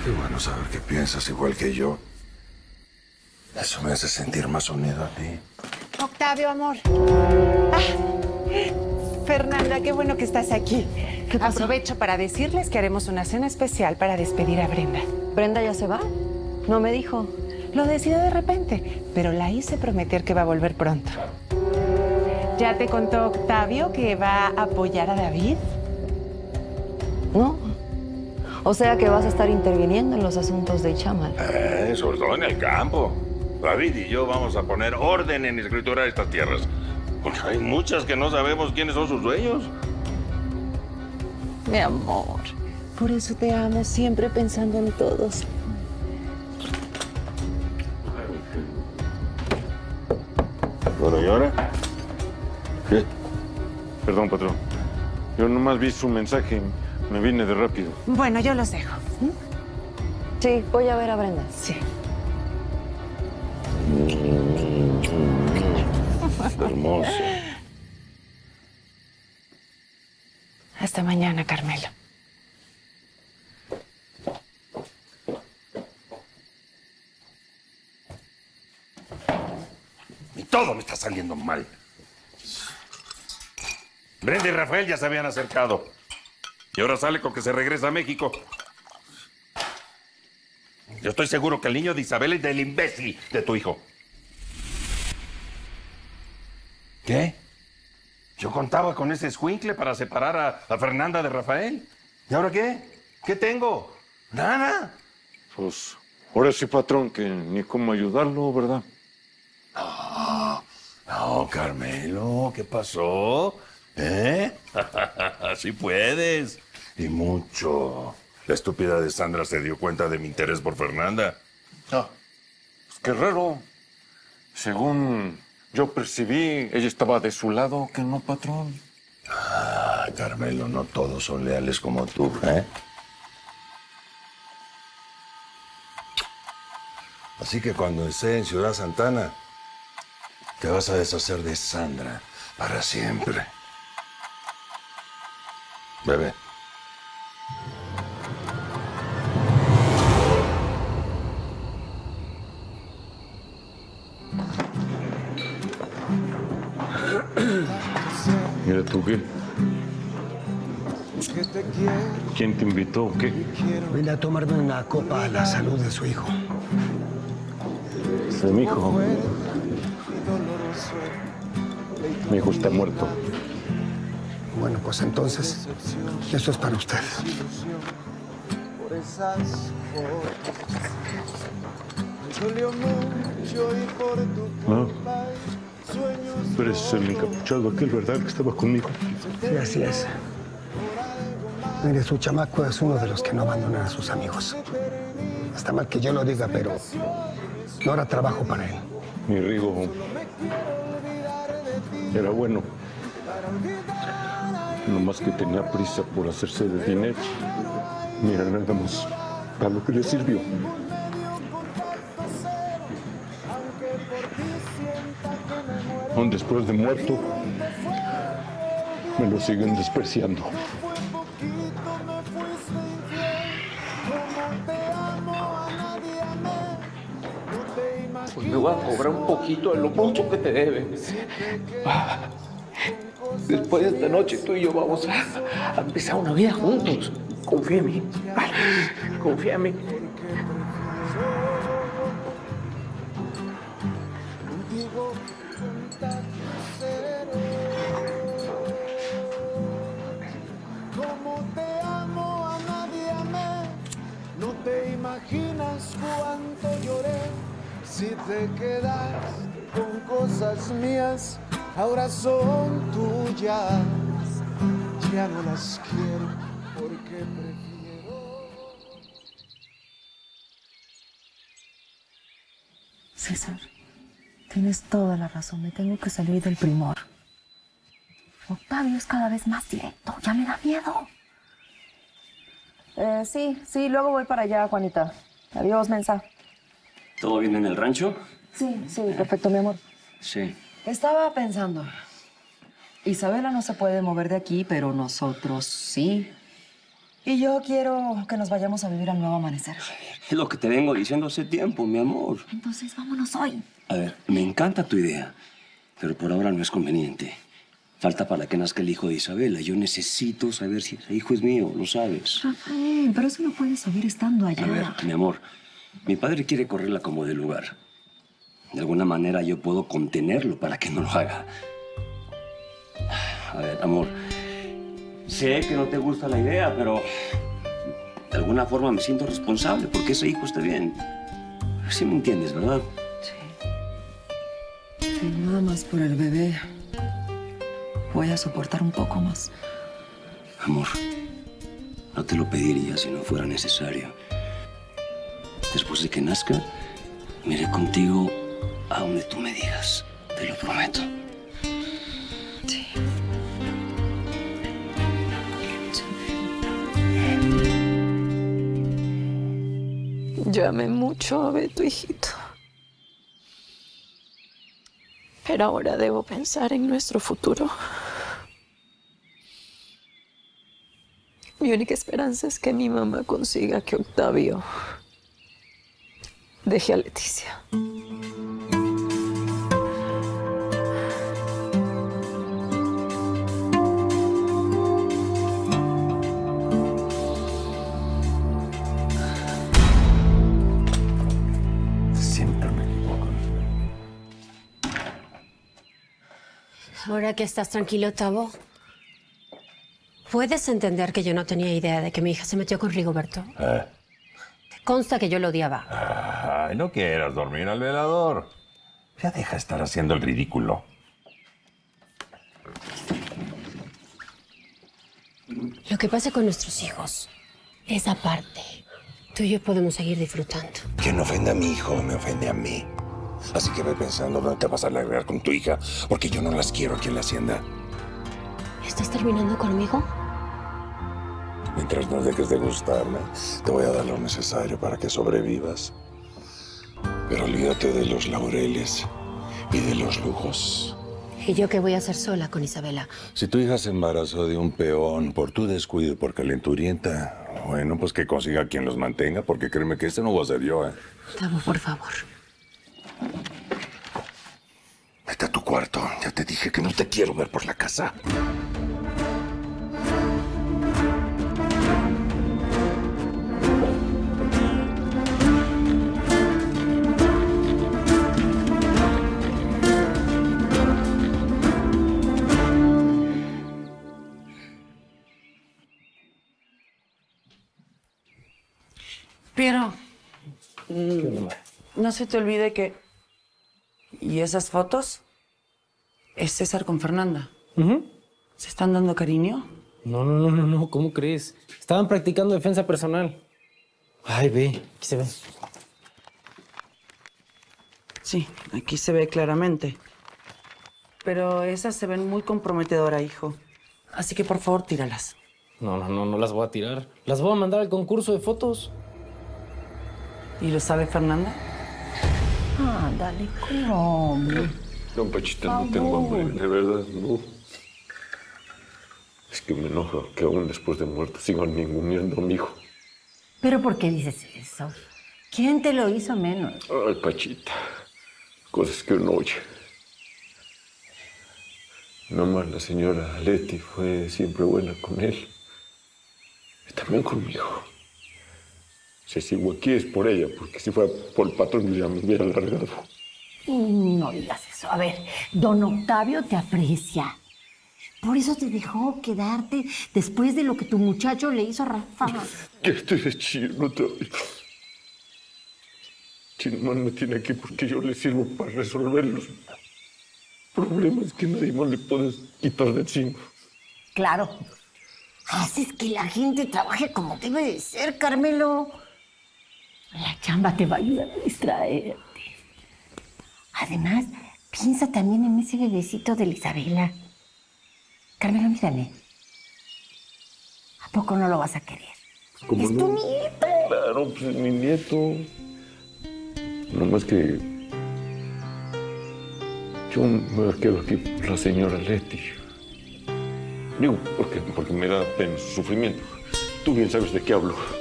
Qué bueno saber que piensas igual que yo. Eso me hace sentir más unido a ti. Octavio, amor. Fernanda, qué bueno que estás aquí. ¿Qué pasó? Aprovecho para decirles que haremos una cena especial para despedir a Brenda. ¿Brenda ya se va? No me dijo. Lo decidió de repente, pero la hice prometer que va a volver pronto. ¿Ya te contó Octavio que va a apoyar a David? No. O sea que vas a estar interviniendo en los asuntos de Ichamal. Sobre todo en el campo. David y yo vamos a poner orden en escriturar estas tierras. Porque hay muchas que no sabemos quiénes son sus dueños. Mi amor, por eso te amo, siempre pensando en todos. Bueno, ¿y ahora? ¿Qué? Perdón, patrón. Yo nomás vi su mensaje. Me vine de rápido. Bueno, yo los dejo. Sí, voy a ver a Brenda. Sí. Hermoso. Hasta mañana, Carmelo. Y todo me está saliendo mal. Brenda y Rafael ya se habían acercado. Y ahora sale con que se regresa a México. Yo estoy seguro que el niño de Isabel es del imbécil de tu hijo. ¿Qué? Yo contaba con ese escuincle para separar a Fernanda de Rafael. ¿Y ahora qué? ¿Qué tengo? Nada. Pues, ahora sí, patrón, que ni cómo ayudarlo, ¿verdad? No, Carmelo, ¿qué pasó? ¿Eh? Así puedes. Y mucho. La estúpida de Sandra se dio cuenta de mi interés por Fernanda. Ah, pues qué raro. Según yo percibí, ella estaba de su lado, que no, patrón. Carmelo, no todos son leales como tú, ¿eh? Así que cuando esté en Ciudad Santana, te vas a deshacer de Sandra para siempre. Bebé. Mira tú, ¿qué? ¿Quién te invitó o qué? Vine a tomarme una copa a la salud de su hijo. De mi hijo. Mi hijo está muerto. Bueno, pues entonces, eso es para usted. No. Tú eres el encapuchado aquel, ¿verdad? Que estaba conmigo. Sí, así es. Mire, su chamaco es uno de los que no abandonan a sus amigos. Está mal que yo lo diga, pero no era trabajo para él. Mi Rigo era bueno. Nomás que tenía prisa por hacerse de dinero. Mira, nada más a lo que le sirvió. Aún después de muerto, me lo siguen despreciando. Pues me voy a cobrar un poquito de lo mucho que te debe. Después de esta noche tú y yo vamos a empezar una vida juntos. Confía en mí. Confía en mí. Como te amo a nadie amé, no te imaginas cuánto lloré. Si te quedas con cosas mías, ahora son tuyas. Ya no las quiero porque prefiero. César, tienes toda la razón. Me tengo que salir del primor. Octavio es cada vez más directo. Ya me da miedo. Sí, luego voy para allá, Juanita. Adiós, mensa. ¿Todo bien en el rancho? Sí, perfecto, mi amor. Sí. Estaba pensando. Isabela no se puede mover de aquí, pero nosotros sí. Y yo quiero que nos vayamos a vivir al nuevo amanecer. Es lo que te vengo diciendo hace tiempo, mi amor. Entonces, vámonos hoy. A ver, me encanta tu idea, pero por ahora no es conveniente. Falta para que nazca el hijo de Isabela. Yo necesito saber si ese hijo es mío, lo sabes. Rafael, pero eso no puede seguir estando allá. A ver, mi amor, mi padre quiere correrla como de lugar. De alguna manera yo puedo contenerlo para que no lo haga. A ver, amor, sé que no te gusta la idea, pero de alguna forma me siento responsable porque ese hijo esté bien. Sí me entiendes, ¿verdad? Sí. Y nada más por el bebé. Voy a soportar un poco más. Amor, no te lo pediría si no fuera necesario. Después de que nazca, me iré contigo a donde tú me digas. Te lo prometo. Sí. Yo amé mucho a Beto, hijito. Pero ahora debo pensar en nuestro futuro. Mi única esperanza es que mi mamá consiga que Octavio deje a Leticia. Siempre me equivoco. Ahora que estás tranquilo, Tavo, ¿puedes entender que yo no tenía idea de que mi hija se metió con Rigoberto? Te consta que yo lo odiaba. Ay, no quieras dormir al velador. Ya deja de estar haciendo el ridículo. Lo que pase con nuestros hijos, esa parte, tú y yo podemos seguir disfrutando. Quien ofende a mi hijo me ofende a mí. Así que ve pensando dónde te vas a largar con tu hija, porque yo no las quiero aquí en la hacienda. ¿Estás terminando conmigo? Mientras no dejes de gustarme, te voy a dar lo necesario para que sobrevivas. Pero olvídate de los laureles y de los lujos. ¿Y yo qué voy a hacer sola con Isabela? Si tu hija se embarazó de un peón por tu descuido y por calenturienta, bueno, pues que consiga quien los mantenga, porque créeme que este no voy a ser yo, ¿eh? Tavo, por favor. Vete a tu cuarto. Ya te dije que no te quiero ver por la casa. Piero, no se te olvide que... ¿Y esas fotos? Es César con Fernanda. ¿Se están dando cariño? No, ¿cómo crees? Estaban practicando defensa personal. Ay, ve, aquí se ve. Sí, aquí se ve claramente. Pero esas se ven muy comprometedoras, hijo. Así que por favor, tíralas. No las voy a tirar. Las voy a mandar al concurso de fotos. ¿Y lo sabe Fernanda? Dale, come. No, Pachita, no tengo hambre, de verdad, no. Es que me enoja que aún después de muerto sigan ninguneando a mi hijo. ¿Pero por qué dices eso? ¿Quién te lo hizo menos? Ay, Pachita, cosas que uno oye. Nomás la señora Leti fue siempre buena con él. Y también conmigo. Si sigo aquí es por ella, porque si fuera por el patrón ya me hubiera largado. No digas eso. A ver, don Octavio te aprecia. Por eso te dejó quedarte después de lo que tu muchacho le hizo a Rafa. Que estoy de chino otra vez. Si nomás me tiene aquí porque yo le sirvo para resolver los problemas que nadie más le puede quitar de encima. Claro. Haces que la gente trabaje como debe de ser, Carmelo. La chamba te va a ayudar a distraerte. Además, piensa también en ese bebecito de la Isabela. Carmelo, mírame. ¿A poco no lo vas a querer? ¿Cómo Es no? tu nieto. Claro, pues es mi nieto. Nomás que yo me quedo aquí por la señora Leti. Digo, porque me da pena su sufrimiento. Tú bien sabes de qué hablo.